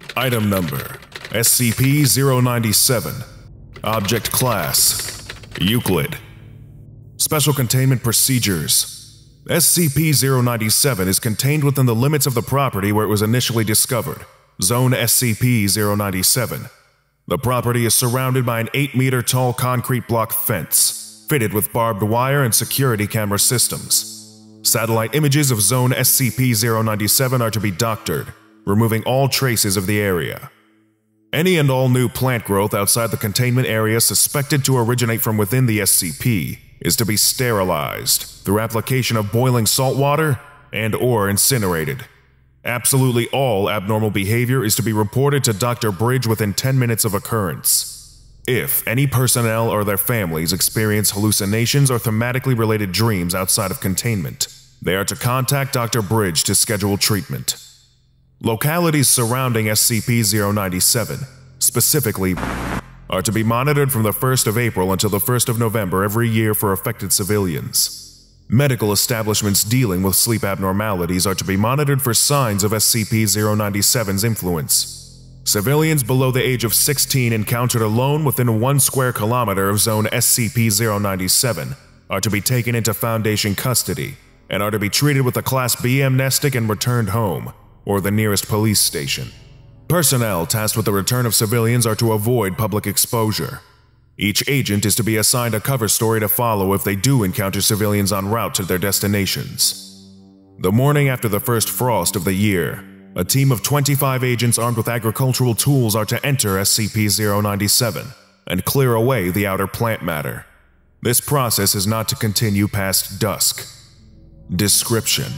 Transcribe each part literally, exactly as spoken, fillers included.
Item Number S C P zero ninety-seven. Object Class Euclid. Special Containment Procedures. S C P zero ninety-seven is contained within the limits of the property where it was initially discovered, Zone S C P zero ninety-seven. The property is surrounded by an eight meter tall concrete block fence, fitted with barbed wire and security camera systems. Satellite images of Zone S C P zero ninety-seven are to be doctored, removing all traces of the area. Any and all new plant growth outside the containment area suspected to originate from within the S C P is to be sterilized through application of boiling salt water and or incinerated. Absolutely all abnormal behavior is to be reported to Doctor Bridge within ten minutes of occurrence. If any personnel or their families experience hallucinations or thematically related dreams outside of containment, they are to contact Doctor Bridge to schedule treatment. Localities surrounding S C P zero ninety-seven, specifically, are to be monitored from the first of April until the first of November every year for affected civilians. Medical establishments dealing with sleep abnormalities are to be monitored for signs of S C P zero ninety-seven's influence. Civilians below the age of sixteen encountered alone within one square kilometer of Zone S C P zero ninety-seven are to be taken into Foundation custody and are to be treated with a Class B amnestic and returned home, or the nearest police station. Personnel tasked with the return of civilians are to avoid public exposure. Each agent is to be assigned a cover story to follow if they do encounter civilians en route to their destinations. The morning after the first frost of the year, a team of twenty-five agents armed with agricultural tools are to enter S C P zero ninety-seven and clear away the outer plant matter. This process is not to continue past dusk. Description: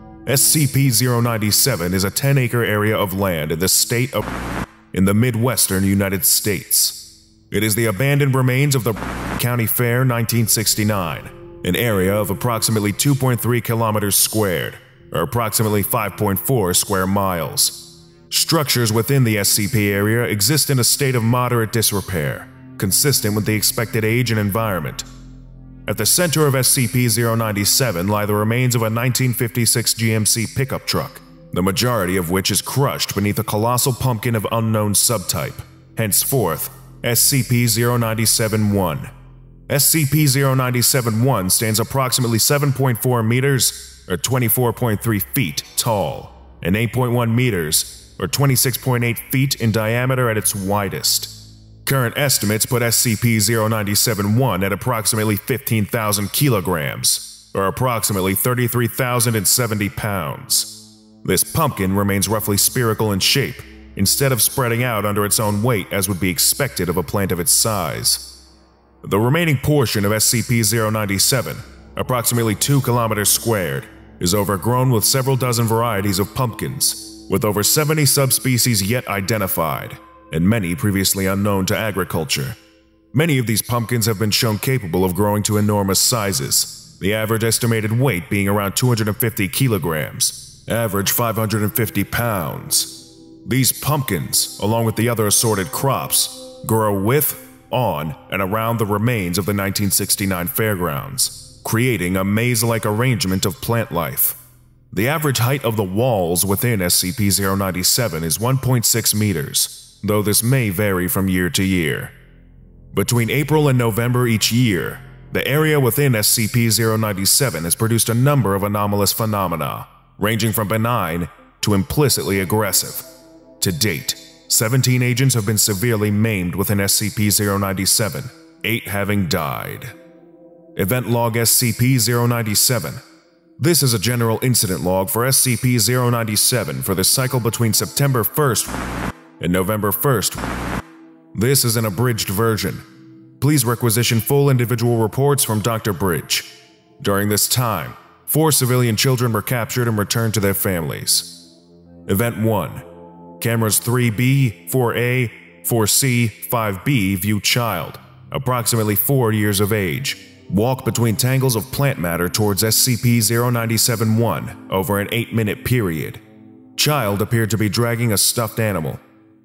S C P zero ninety-seven is a ten acre area of land in the state of in the Midwestern United States. It is the abandoned remains of the County Fair nineteen sixty-nine, an area of approximately two point three kilometers squared, or approximately five point four square miles. Structures within the S C P area exist in a state of moderate disrepair, consistent with the expected age and environment. At the center of S C P zero ninety-seven lie the remains of a nineteen fifty-six G M C pickup truck, the majority of which is crushed beneath a colossal pumpkin of unknown subtype, henceforth S C P zero ninety-seven dash one. S C P zero ninety-seven dash one stands approximately seven point four meters, or twenty-four point three feet, tall, and eight point one meters, or twenty-six point eight feet in diameter at its widest. Current estimates put S C P zero ninety-seven dash one at approximately fifteen thousand kilograms, or approximately thirty-three thousand seventy pounds. This pumpkin remains roughly spherical in shape, instead of spreading out under its own weight as would be expected of a plant of its size. The remaining portion of S C P zero ninety-seven, approximately two kilometers squared, is overgrown with several dozen varieties of pumpkins, with over seventy subspecies yet identified, and many previously unknown to agriculture. Many of these pumpkins have been shown capable of growing to enormous sizes, the average estimated weight being around two hundred fifty kilograms, average five hundred fifty pounds. These pumpkins, along with the other assorted crops, grow with, on, and around the remains of the nineteen sixty-nine Fairgrounds, creating a maze-like arrangement of plant life. The average height of the walls within S C P zero ninety-seven is one point six meters, though this may vary from year to year. Between April and November each year, the area within S C P zero ninety-seven has produced a number of anomalous phenomena, ranging from benign to implicitly aggressive. To date, seventeen agents have been severely maimed within S C P zero ninety-seven, eight having died. Event Log S C P zero ninety-seven. This is a general incident log for S C P zero ninety-seven for the cycle between September first and November first. This is an abridged version. Please requisition full individual reports from Doctor Bridge. During this time, four civilian children were captured and returned to their families. Event one. Cameras three B, four A, four C, five B view child, approximately four years of age, walk between tangles of plant matter towards S C P zero ninety-seven dash one over an eight minute period. Child appeared to be dragging a stuffed animal.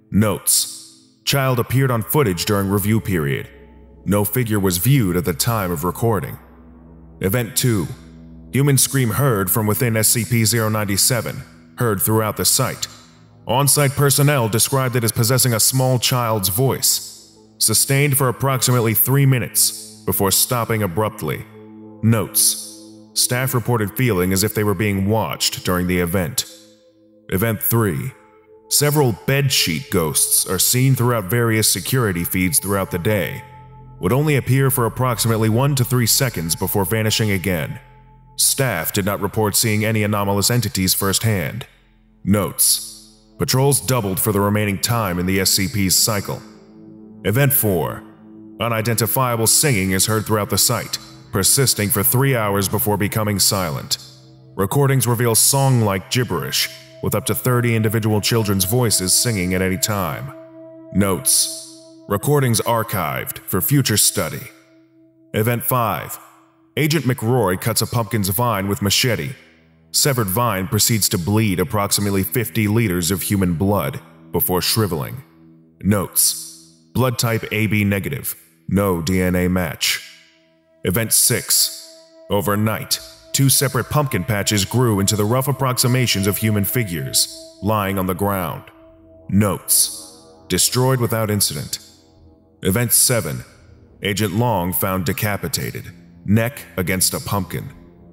Notes: Child appeared on footage during review period. No figure was viewed at the time of recording. Event two. Human scream heard from within S C P zero ninety-seven, heard throughout the site. On-site personnel described it as possessing a small child's voice, sustained for approximately three minutes before stopping abruptly. Notes: staff reported feeling as if they were being watched during the event. Event three. Several bedsheet ghosts are seen throughout various security feeds throughout the day, would only appear for approximately one to three seconds before vanishing again. Staff did not report seeing any anomalous entities firsthand. Notes: patrols doubled for the remaining time in the S C P's cycle. Event four. Unidentifiable singing is heard throughout the site, persisting for three hours before becoming silent. Recordings reveal song-like gibberish, with up to thirty individual children's voices singing at any time. Notes: recordings archived for future study. Event five. Agent McRoy cuts a pumpkin's vine with machete. Severed vine proceeds to bleed approximately fifty liters of human blood before shriveling. Notes: blood type A B negative, no D N A match. Event six. Overnight, two separate pumpkin patches grew into the rough approximations of human figures, lying on the ground. Notes: destroyed without incident. Event seven. Agent Long found decapitated, neck against a pumpkin.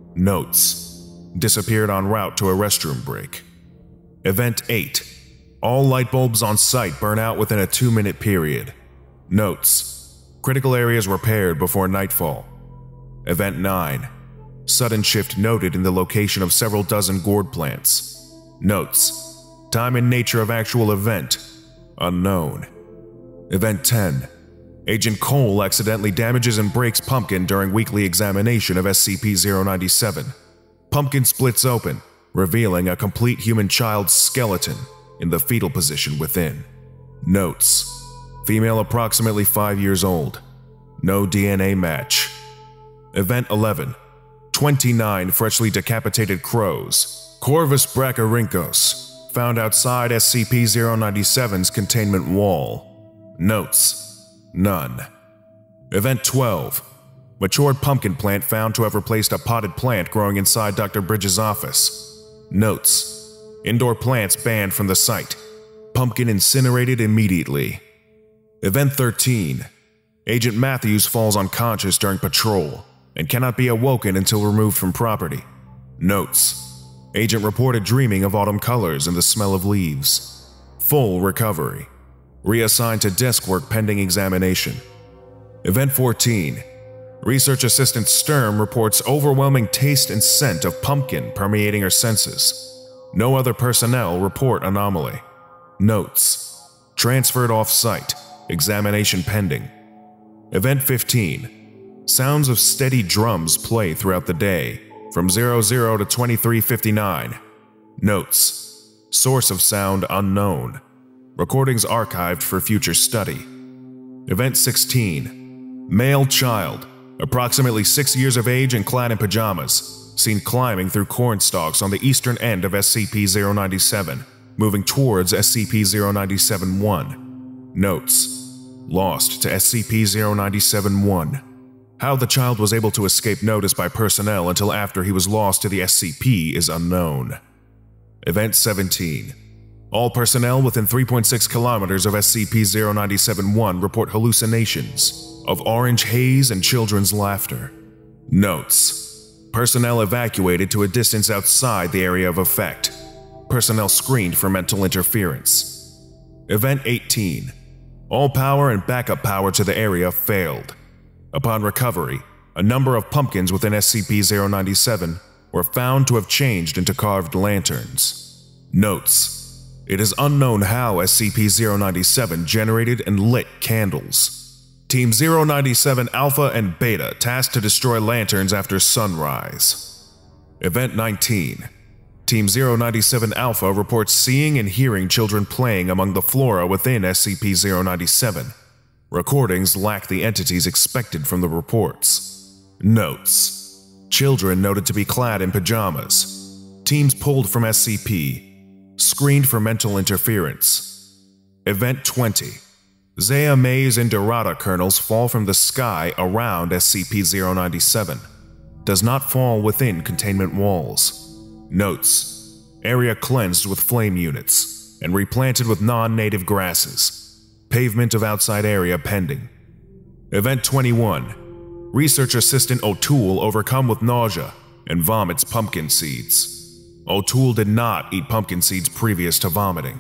Notes: disappeared en route to a restroom break. Event eight. All light bulbs on site burn out within a two-minute period. Notes: critical areas repaired before nightfall. Event nine. Sudden shift noted in the location of several dozen gourd plants. Notes: time and nature of actual event unknown. Event ten. Agent Cole accidentally damages and breaks pumpkin during weekly examination of S C P zero ninety-seven. Pumpkin splits open, revealing a complete human child's skeleton in the fetal position within. Notes: female approximately five years old. No D N A match. Event eleven. twenty-nine freshly decapitated crows, Corvus brachyrhynchos, found outside S C P zero ninety-seven's containment wall. Notes: none. Event twelve. Matured pumpkin plant found to have replaced a potted plant growing inside Doctor Bridges' office. Notes: indoor plants banned from the site. Pumpkin incinerated immediately. Event thirteen. Agent Matthews falls unconscious during patrol and cannot be awoken until removed from property. Notes: agent reported dreaming of autumn colors and the smell of leaves. Full recovery. Reassigned to desk work pending examination. Event fourteen. Research Assistant Sturm reports overwhelming taste and scent of pumpkin permeating her senses. No other personnel report anomaly. Notes: transferred off-site. Examination pending. Event fifteen. Sounds of steady drums play throughout the day, from zero zero to twenty-three fifty-nine. Notes: source of sound unknown. Recordings archived for future study. Event sixteen. Male child, approximately six years of age and clad in pajamas, seen climbing through corn stalks on the eastern end of S C P zero ninety-seven, moving towards S C P zero ninety-seven dash one. Notes: lost to S C P zero ninety-seven dash one. How the child was able to escape notice by personnel until after he was lost to the S C P is unknown. Event seventeen. All personnel within three point six kilometers of S C P zero ninety-seven dash one report hallucinations of orange haze and children's laughter. Notes: personnel evacuated to a distance outside the area of effect. Personnel screened for mental interference. Event eighteen. All power and backup power to the area failed. Upon recovery, a number of pumpkins within S C P zero ninety-seven were found to have changed into carved lanterns. Notes: it is unknown how S C P zero ninety-seven generated and lit candles. Team zero ninety-seven Alpha and Beta tasked to destroy lanterns after sunrise. Event nineteen. Team zero ninety-seven Alpha reports seeing and hearing children playing among the flora within S C P zero ninety-seven. Recordings lack the entities expected from the reports. Notes: children noted to be clad in pajamas. Teams pulled from S C P. Screened for mental interference. Event twenty. Zaya Maze and Dorada kernels fall from the sky around S C P zero ninety-seven. Does not fall within containment walls. Notes: area cleansed with flame units. and replanted with non-native grasses. Pavement of outside area pending. Event twenty-one. Research Assistant O'Toole overcome with nausea and vomits pumpkin seeds. O'Toole did not eat pumpkin seeds previous to vomiting.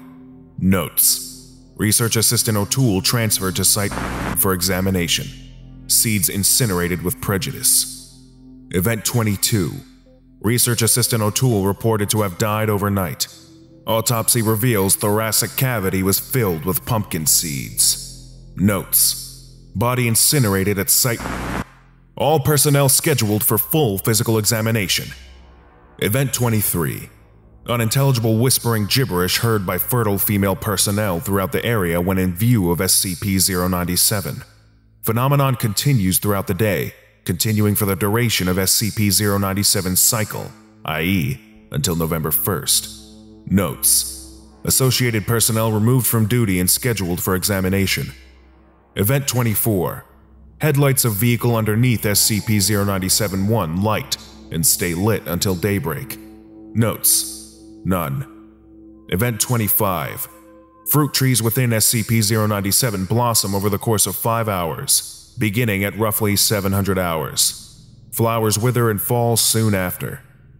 Notes: Research Assistant O'Toole transferred to site for examination. Seeds incinerated with prejudice. Event twenty-two. Research Assistant O'Toole reported to have died overnight. Autopsy reveals thoracic cavity was filled with pumpkin seeds. Notes: Body incinerated at site. All personnel scheduled for full physical examination. Event twenty-three. Unintelligible whispering gibberish heard by fertile female personnel throughout the area when in view of S C P zero ninety-seven. Phenomenon continues throughout the day, continuing for the duration of S C P zero ninety-seven's cycle, that is, until November first. Notes: Associated personnel removed from duty and scheduled for examination. Event twenty-four. Headlights of vehicle underneath S C P zero ninety-seven dash one light and stay lit until daybreak. Notes: None. Event twenty-five. Fruit trees within S C P zero ninety-seven blossom over the course of five hours, beginning at roughly seven hundred hours. Flowers wither and fall soon after.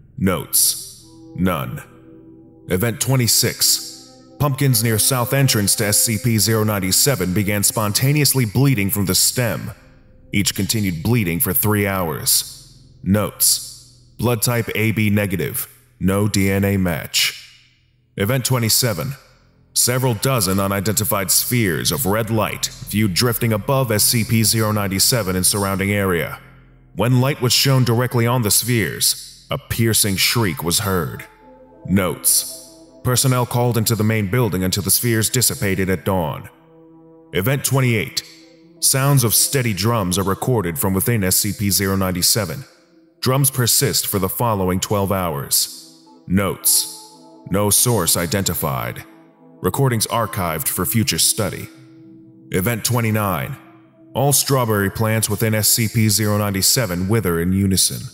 Notes: None. Event twenty-six. Pumpkins near south entrance to S C P zero ninety-seven began spontaneously bleeding from the stem. Each continued bleeding for three hours. Notes: Blood type A B negative, no D N A match. Event twenty-seven. Several dozen unidentified spheres of red light viewed drifting above S C P zero ninety-seven and surrounding area. When light was shown directly on the spheres, a piercing shriek was heard. Notes: Personnel called into the main building until the spheres dissipated at dawn. Event twenty-eight. Sounds of steady drums are recorded from within S C P zero ninety-seven. Drums persist for the following twelve hours. Notes: No source identified. Recordings archived for future study. Event twenty-nine. All strawberry plants within S C P zero ninety-seven wither in unison.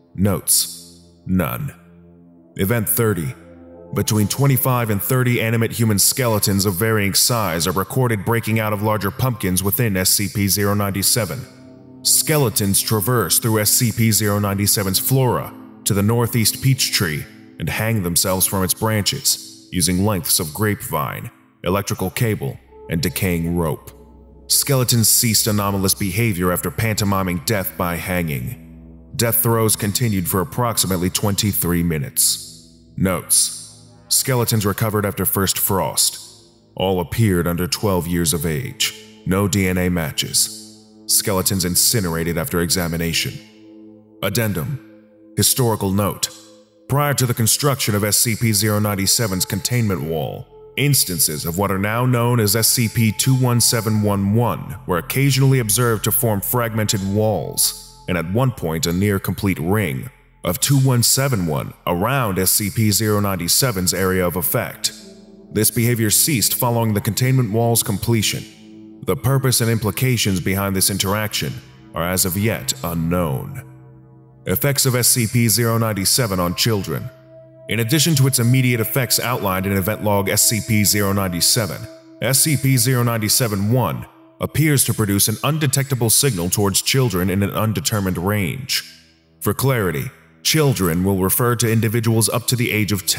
Notes: None. Event thirty. Between twenty-five and thirty animate human skeletons of varying size are recorded breaking out of larger pumpkins within S C P zero ninety-seven. Skeletons traverse through S C P zero ninety-seven's flora to the northeast peach tree and hang themselves from its branches using lengths of grapevine, electrical cable, and decaying rope. Skeletons ceased anomalous behavior after pantomiming death by hanging. Death throes continued for approximately twenty-three minutes. Notes: Skeletons recovered after first frost. All appeared under twelve years of age. No D N A matches. Skeletons incinerated after examination. Addendum. Historical note. Prior to the construction of S C P zero ninety-seven's containment wall, instances of what are now known as S C P two one seven one one were occasionally observed to form fragmented walls, and at one point a near-complete ring of two one seven one around S C P zero ninety-seven's area of effect. This behavior ceased following the containment wall's completion. The purpose and implications behind this interaction are as of yet unknown. Effects of S C P zero ninety-seven on children. In addition to its immediate effects outlined in Event Log S C P zero ninety-seven, S C P zero ninety-seven dash one appears to produce an undetectable signal towards children in an undetermined range. For clarity, children will refer to individuals up to the age of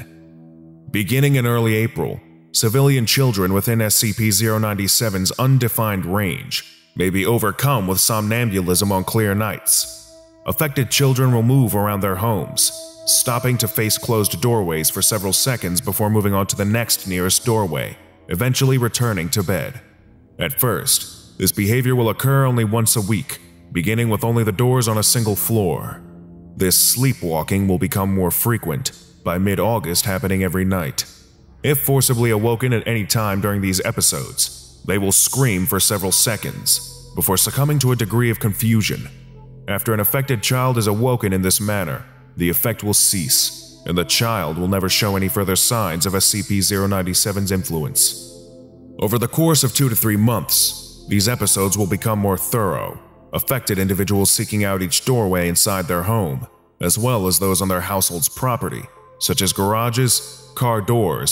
ten. Beginning in early April, civilian children within S C P zero ninety-seven's undefined range may be overcome with somnambulism on clear nights. Affected children will move around their homes, stopping to face closed doorways for several seconds before moving on to the next nearest doorway, eventually returning to bed. At first, this behavior will occur only once a week, beginning with only the doors on a single floor. This sleepwalking will become more frequent, by mid-August happening every night. If forcibly awoken at any time during these episodes, they will scream for several seconds, before succumbing to a degree of confusion. After an affected child is awoken in this manner, the effect will cease, and the child will never show any further signs of S C P zero ninety-seven's influence. Over the course of two to three months, these episodes will become more thorough, affected individuals seeking out each doorway inside their home, as well as those on their household's property, such as garages, car doors,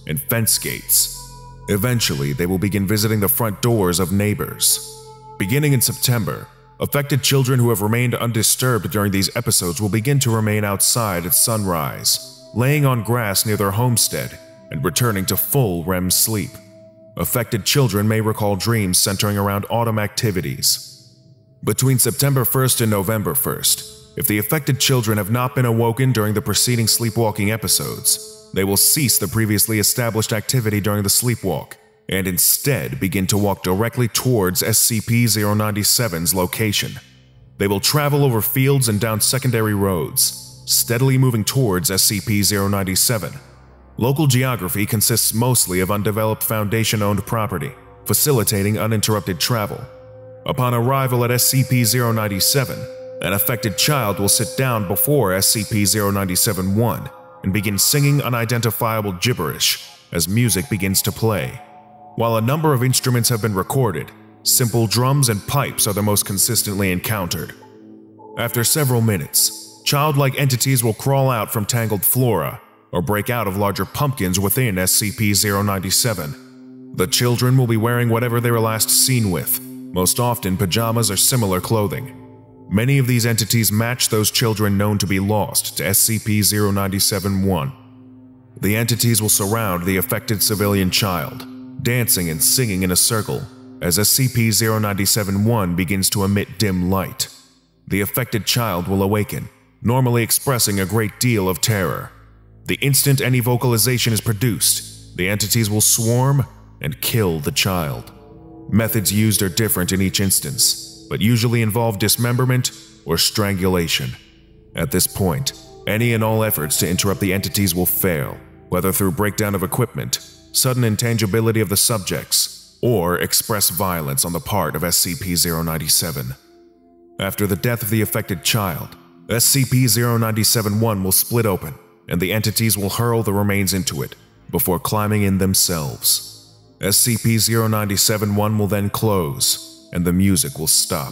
and fence gates. Eventually, they will begin visiting the front doors of neighbors. Beginning in September, affected children who have remained undisturbed during these episodes will begin to remain outside at sunrise, laying on grass near their homestead and returning to full R E M sleep. Affected children may recall dreams centering around autumn activities. Between September first and November first, if the affected children have not been awoken during the preceding sleepwalking episodes, they will cease the previously established activity during the sleepwalk and instead begin to walk directly towards S C P zero ninety-seven's location. They will travel over fields and down secondary roads, steadily moving towards S C P zero ninety-seven. Local geography consists mostly of undeveloped Foundation-owned property, facilitating uninterrupted travel. Upon arrival at S C P zero ninety-seven, an affected child will sit down before S C P zero ninety-seven dash one and begin singing unidentifiable gibberish as music begins to play. While a number of instruments have been recorded, simple drums and pipes are the most consistently encountered. After several minutes, childlike entities will crawl out from tangled flora or break out of larger pumpkins within S C P zero ninety-seven. The children will be wearing whatever they were last seen with, most often pajamas or similar clothing. Many of these entities match those children known to be lost to S C P zero ninety-seven dash one. The entities will surround the affected civilian child, dancing and singing in a circle as S C P zero ninety-seven dash one begins to emit dim light. The affected child will awaken, normally expressing a great deal of terror. The instant any vocalization is produced, the entities will swarm and kill the child. Methods used are different in each instance, but usually involve dismemberment or strangulation. At this point, any and all efforts to interrupt the entities will fail, whether through breakdown of equipment, sudden intangibility of the subjects, or express violence on the part of S C P zero ninety-seven. After the death of the affected child, S C P zero ninety-seven dash one will split open, and the entities will hurl the remains into it, before climbing in themselves. S C P zero ninety-seven dash one will then close, and the music will stop.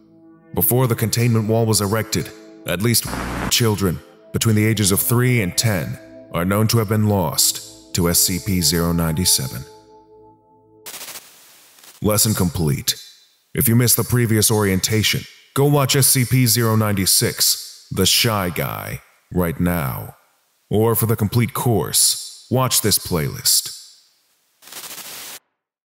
Before the containment wall was erected, at least children between the ages of three and ten are known to have been lost to S C P zero ninety-seven. Lesson complete. If you missed the previous orientation, go watch S C P zero ninety-six, The Shy Guy, right now. Or for the complete course, watch this playlist.